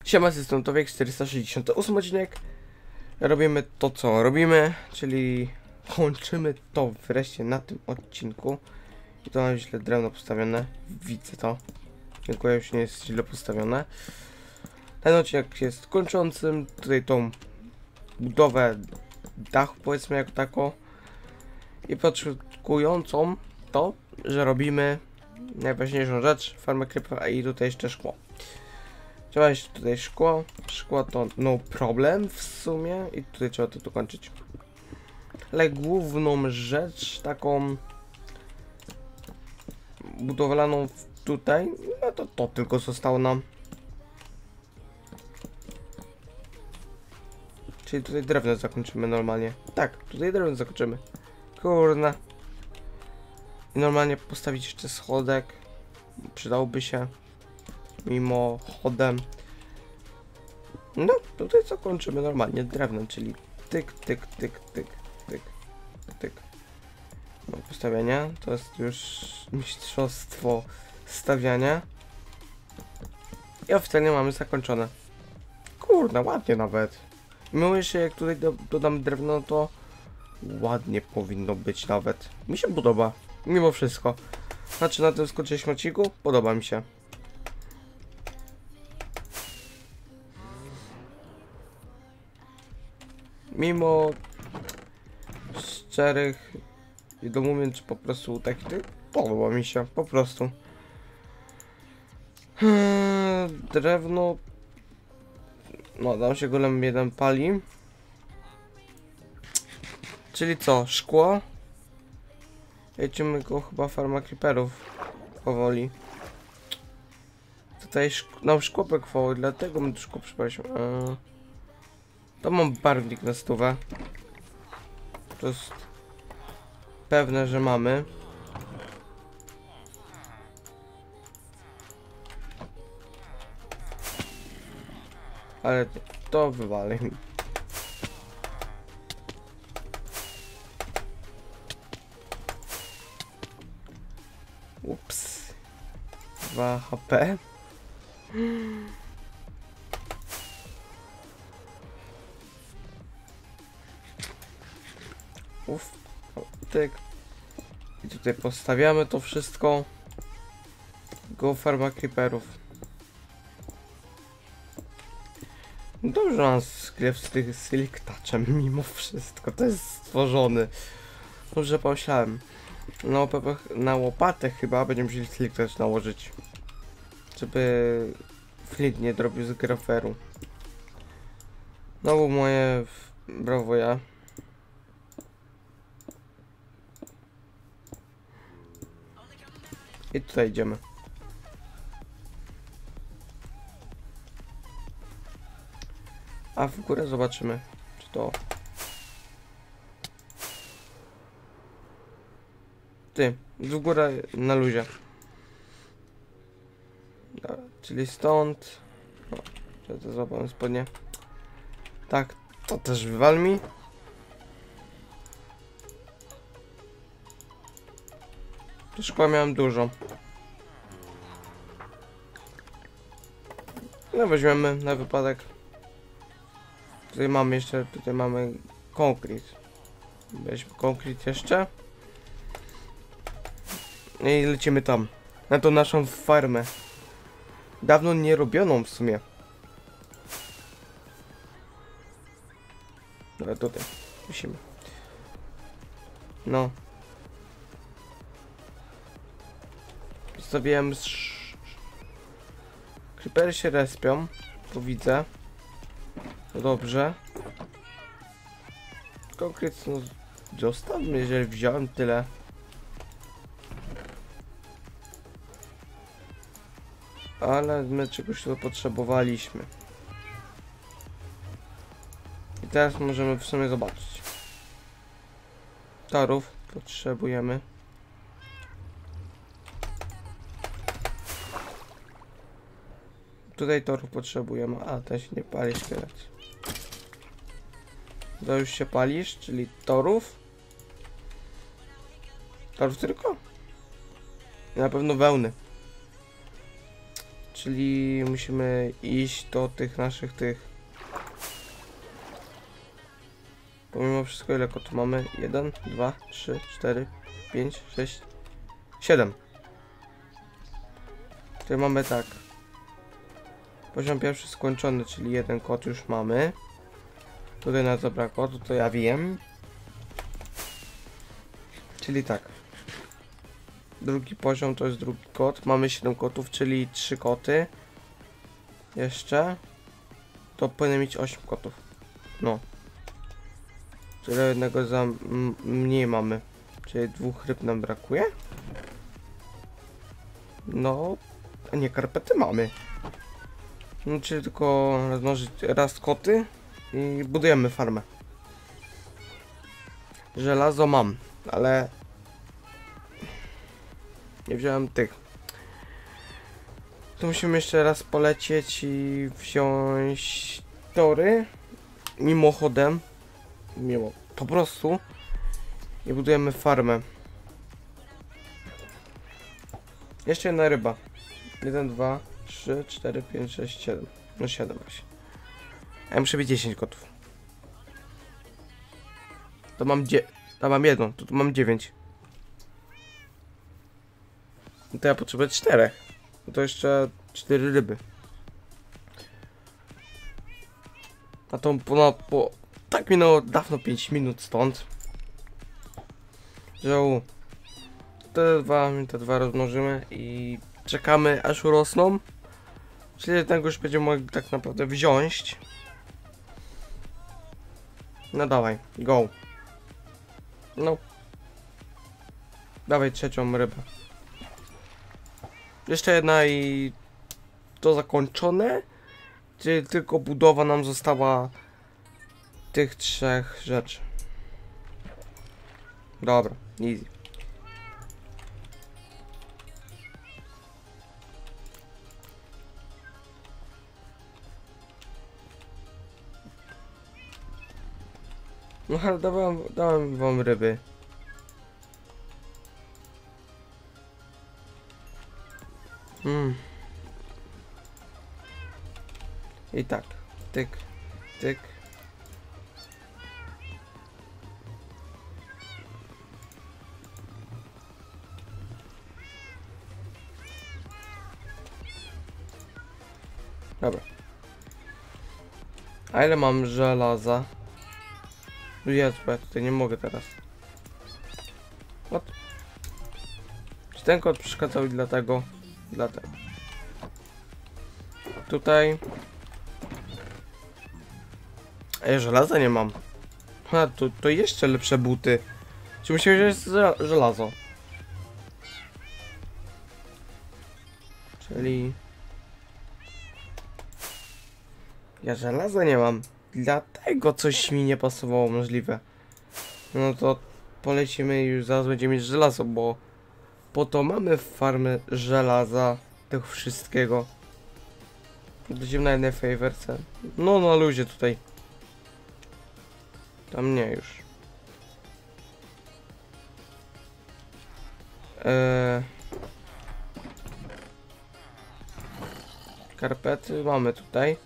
Siema, z tym Towiek, 468 odcinek. Robimy to, co robimy, czyli kończymy to wreszcie na tym odcinku. I to mam źle drewno postawione, widzę to. Dziękuję, już nie jest źle postawione. Ten odcinek jest kończącym tutaj tą budowę dachu, powiedzmy jako tako. I początkującą to, że robimy najważniejszą rzecz, farmę creeper, i tutaj jeszcze szkło. Trzeba jeszcze tutaj szkło. Szkło to no problem w sumie. I tutaj trzeba to dokończyć. Ale główną rzecz, taką budowlaną tutaj, no to tylko zostało nam. Czyli tutaj drewno zakończymy normalnie. Tak, tutaj drewno zakończymy. Kurna. I normalnie postawić jeszcze schodek. Przydałoby się. Mimochodem. No, tutaj zakończymy normalnie drewnem, czyli tyk, tyk, tyk, tyk, tyk, tyk. No, postawienia to jest już mistrzostwo stawiania. I oficjalnie mamy zakończone. Kurde, ładnie nawet. Mimo że jak tutaj dodam drewno, to ładnie powinno być nawet. Mi się podoba, mimo wszystko. Znaczy na tym skończyliśmy odcinku, podoba mi się. Mimo szczerych niedomówień, czy po prostu takich, podoba mi się, po prostu. Drewno. No, tam się golem jeden pali. Czyli co, szkło? Jedziemy go chyba farma creeperów powoli. Tutaj nam szkło brakowało, dlatego my tu szkło przybraliśmy. To mam barwnik na stówę. To jest pewne, że mamy. Ale to wywalę. Ups. 2 HP. Uff, tyk. I tutaj postawiamy to wszystko. Go farma creeperów. Dobrze mam sklep z tych Silktouchem mimo wszystko. To jest stworzony. Dobrze pomyślałem. Na łopatę chyba będziemy musieli Silktouch nałożyć. Żeby Flint nie drobił z graferu. Znowu moje brawo ja. I tutaj idziemy. A w górę zobaczymy, czy to... Ty, w górę na luzie. Dobra, czyli stąd... O, czy to złapałem spodnie. Tak, to też wywal mi. Tu szkła miałem dużo. No weźmiemy na wypadek. Tutaj mamy jeszcze, tutaj mamy konkret. Weźmy konkret jeszcze. I lecimy tam. Na tą naszą farmę. Dawno nie robioną w sumie. Dobra, tutaj. Musimy. No. Zostawiłem creepery się respią. Tu widzę. No dobrze. Konkret, no zostawmy, jeżeli wziąłem tyle. Ale my czegoś tu potrzebowaliśmy. I teraz możemy w sumie zobaczyć. Torów potrzebujemy. Tutaj torów potrzebujemy. A, to się nie pali szkielet. To już się palisz, czyli torów. Torów tylko? I na pewno wełny. czyli musimy iść do tych naszych Pomimo wszystko ile kotów mamy? 1, 2, 3, 4, 5, 6, 7. Tutaj mamy tak. Poziom pierwszy skończony, czyli jeden kot już mamy. Tutaj nas zabrakło, to ja wiem. Czyli tak. Drugi poziom to jest drugi kot. Mamy 7 kotów, czyli 3 koty. Jeszcze. To powinien mieć 8 kotów. No. Czyli jednego za mniej mamy. Czyli 2 ryb nam brakuje. No. A nie, karpety mamy. No, czyli tylko rozmnożyć raz koty i budujemy farmę. Żelazo mam, ale nie wziąłem tych. Tu musimy jeszcze raz polecieć i wziąć tory. Mimochodem. Po prostu. I budujemy farmę. Jeszcze jedna ryba. 1, 2, 3, 4, 5, 6, 7. No 7 właśnie. A ja muszę mieć 10 kotów. To mam jedną, tu mam 9. No to ja potrzebuję 4. No to jeszcze 4 ryby. A to tak minęło dawno 5 minut stąd. Że te dwa rozmnożymy i czekamy aż urosną. Czyli jednego już będziemy mogli tak naprawdę wziąć. No dawaj, go. No. Dawaj trzecią rybę. Jeszcze jedna i to zakończone. Czyli tylko budowa nam została tych 3 rzeczy. Dobra, easy. No ale dałem wam ryby. I tak, tyk, tyk. Dobra. A ile mam żelaza? Jezu, bo ja tutaj nie mogę teraz. What? Czy ten kod przeszkadzał i dlatego? Tutaj. Ej, żelaza nie mam. Ha, to jeszcze lepsze buty. Czy musimy wziąć żelazo? Czyli... Ja żelaza nie mam. Dlatego coś mi nie pasowało możliwe. No to polecimy i już zaraz będziemy mieć żelazo, bo po to mamy farmę żelaza, tego wszystkiego. Będziemy na jednej faworce. No na luzie tutaj. Tam nie już. Karpety mamy tutaj.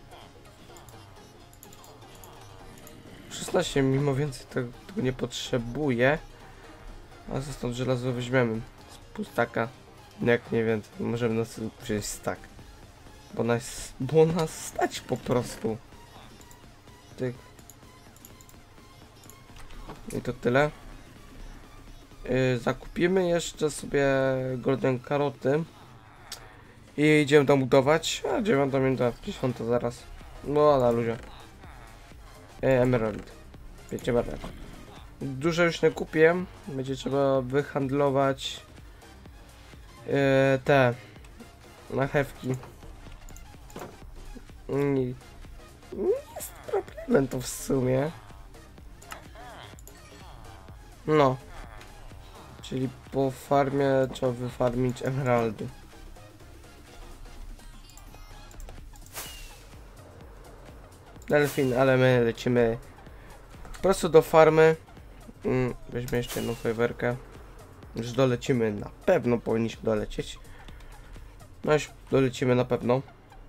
16 mimo więcej tego nie potrzebuję. A stąd żelazo weźmiemy z pustaka. Jak nie więcej, możemy nas wziąć stack. Bo nas stać po prostu. Tyk. I to tyle. Zakupimy jeszcze sobie golden karoty. I idziemy tam budować. A 9 minuta, 10 zaraz. No na luzie. Emerald. Wiecie bardzo. Dużo już nie kupię. Będzie trzeba wyhandlować te marchewki. Nie jest problemem to w sumie. No. Czyli po farmie trzeba wyfarmić emeraldy. Delfin, ale my lecimy po prostu do farmy. Weźmy jeszcze jedną fajerwerkę. Już dolecimy, na pewno powinniśmy dolecieć. No już dolecimy na pewno.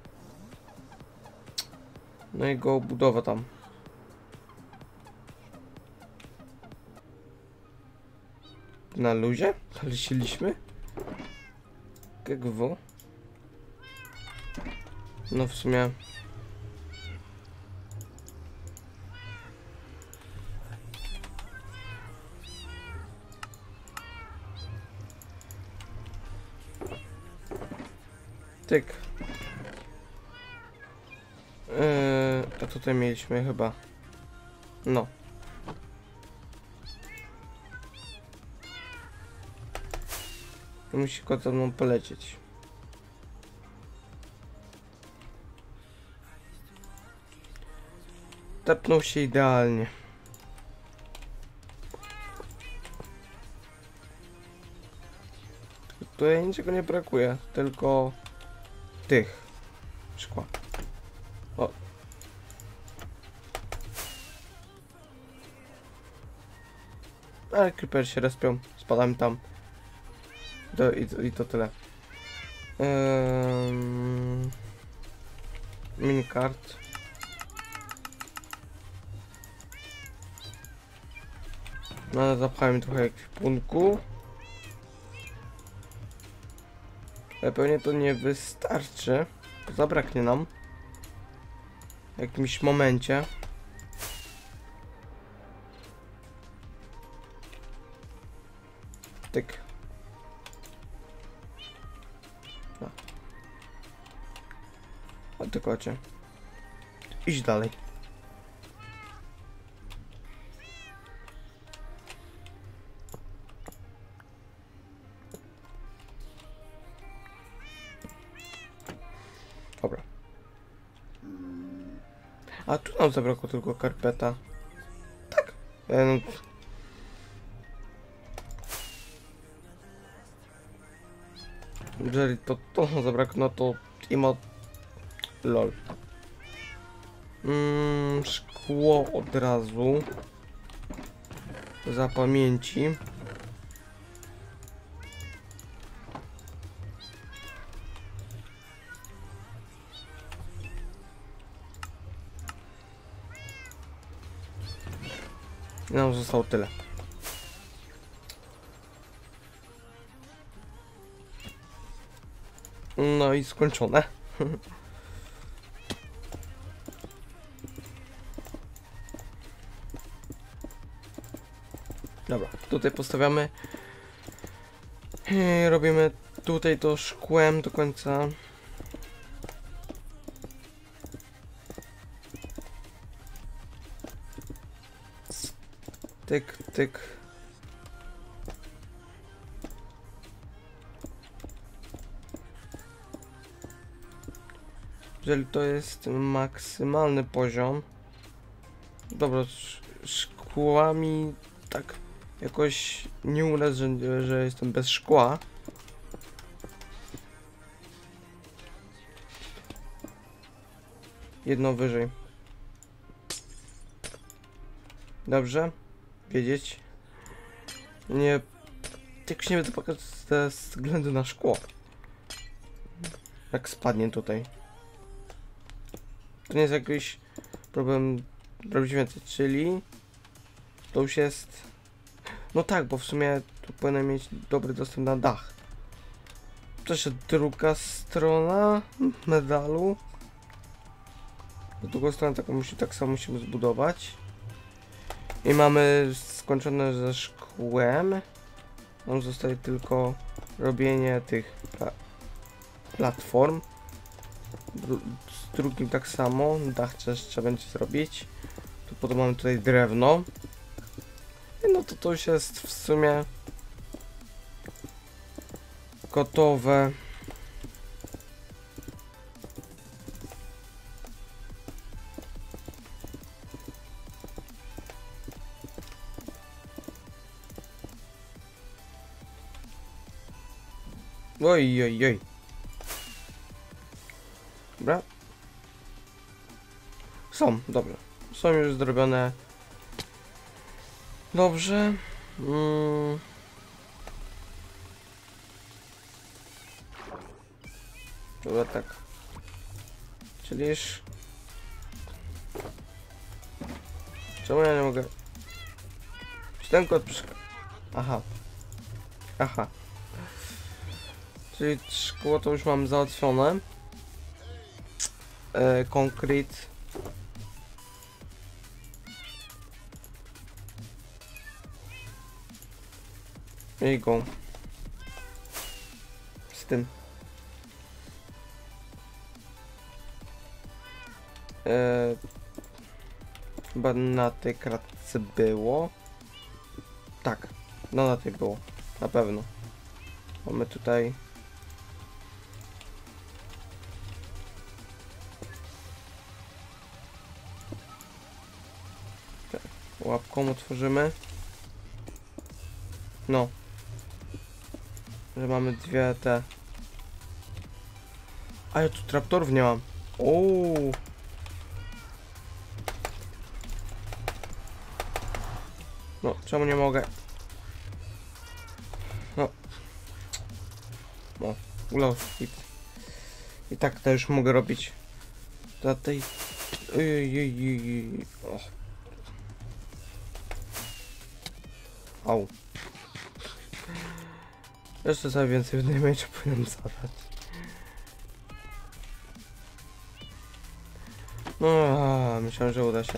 No i go budowa tam. Na luzie? Leciliśmy? GW? No w sumie... Tyk. A tutaj mieliśmy chyba. No. Musi go za mną polecieć. Tepnął się idealnie. Tutaj niczego nie brakuje, tylko tych szkła. O. Ale creeper się respią, spadamy tam. I to tyle. Minikart. No, zapchałem trochę ekwipunku. Ale pewnie to nie wystarczy. Zabraknie nam. W jakimś momencie. Tyk. No. O ty kocie. Idź dalej. Dobra. A tu nam zabrakło tylko karpeta. Tak. Jeżeli to zabrakło, no to imo... lol. Szkło od razu. Za pamięci. I nam zostało tyle. No i skończone. Dobra, tutaj postawiamy. I robimy tutaj to szkłem do końca. Tyk, tyk. Jeżeli to jest maksymalny poziom. Dobra, szkłami tak jakoś nie uraz, że jestem bez szkła. Jedno wyżej. Dobrze. Wiedzieć. Nie... Tak się nie będę pokazać ze względu na szkło. Jak spadnie tutaj. To nie jest jakiś problem robić więcej, czyli to już jest... No tak, bo w sumie tu powinien mieć dobry dostęp na dach. To jeszcze druga strona medalu. Drugą stronę taką tak samo musimy zbudować. I mamy skończone ze szkłem. Nam zostaje tylko robienie tych platform. Z drugim tak samo. Dach też trzeba będzie zrobić. Tu potem mamy tutaj drewno. I no to już jest w sumie gotowe. Oj, oj, oj. Dobra. Są, dobrze. Są już zrobione. Dobrze. Dobra, tak. Czyli już... Czemu ja nie mogę... Czy ten kod Aha. Aha. Czyli szkło to już mam załatwione. Konkret. I go. Z tym. Chyba na tej kratce było. Tak. No na tej było. Na pewno. Mamy tutaj... Łapką otworzymy. No. Że mamy dwie te... A ja tu traptorów nie mam. Ooo. No, czemu nie mogę? No. No, ulow. I tak to już mogę robić. Dla tej... Och. Au. Jeszcze sobie więcej w damage'a powinienem zadać. No, myślałem, że uda się.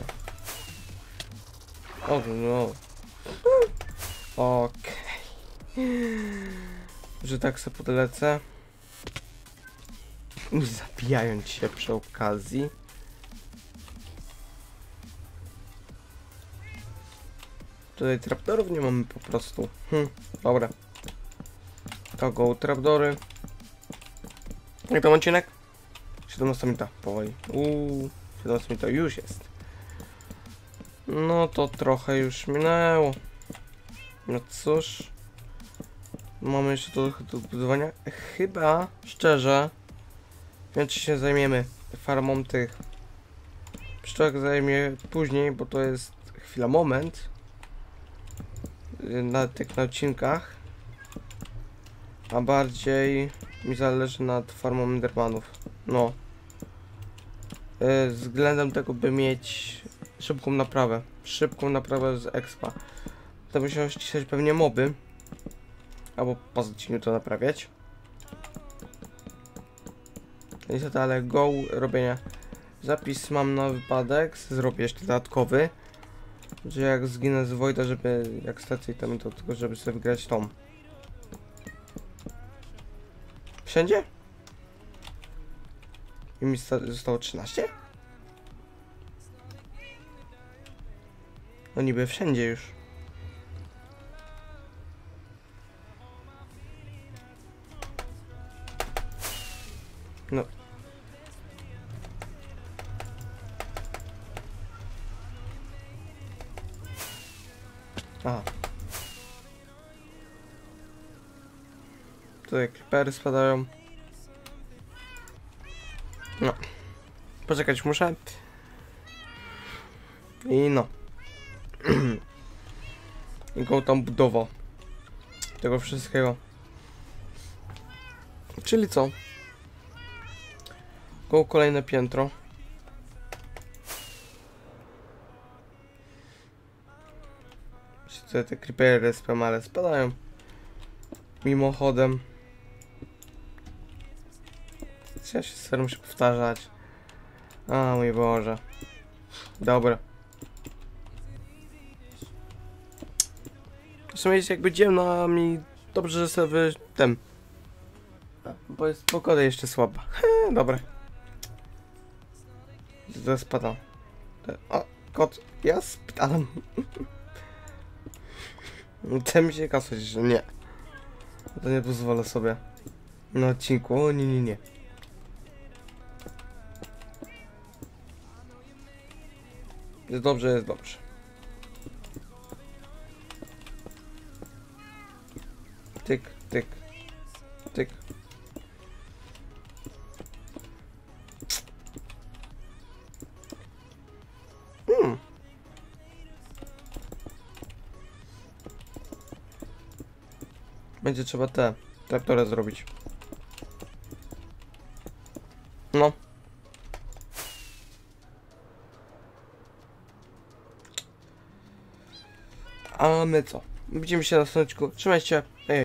O, no. Okej. Że tak sobie podlecę. Nie zabijając się przy okazji. Tutaj trapdorów nie mamy po prostu. Dobra. To go trapdory. Jak tam odcinek? 17 minuta, powoli. 17 minuta już jest. No to trochę już minęło. No cóż. Mamy jeszcze trochę do budowania. Chyba, szczerze, wiem czy się zajmiemy farmą tych pszczółek zajmie później, bo to jest chwila, moment. Na tych odcinkach. A bardziej mi zależy nad farmą endermanów. No. Względem tego, by mieć szybką naprawę. Szybką naprawę z expa. To by się ściskać pewnie moby. Albo po odcinku to naprawiać. Niestety, ale go robienia. Zapis mam na wypadek. Zrobię jeszcze dodatkowy. Że jak zginę z Wojda, żeby jak stację tam to tylko żeby sobie wygrać tą. Wszędzie? I mi zostało 13? No niby wszędzie już. No. Aha. Tutaj creepery spadają. No. Poczekać muszę. I no. I go tam budował. Tego wszystkiego. Czyli co? Go kolejne piętro. Tutaj te creepery ale spadają. Mimochodem. Ja się serio muszę powtarzać. A mój Boże. Dobra. W sumie jest jakby dzielno, a mi dobrze, że sobie ten. Bo jest pogoda jeszcze słaba. Dobra. To spadam. O, kot. Ja spadam. Chce mi się kasać, że nie. To nie pozwolę sobie. Na odcinku. O nie, nie, nie. Jest dobrze, jest dobrze. Tyk, tyk, tyk. Będzie trzeba te traktory zrobić. A my co? Widzimy się na następnym odcinku. Trzymajcie się. Hej.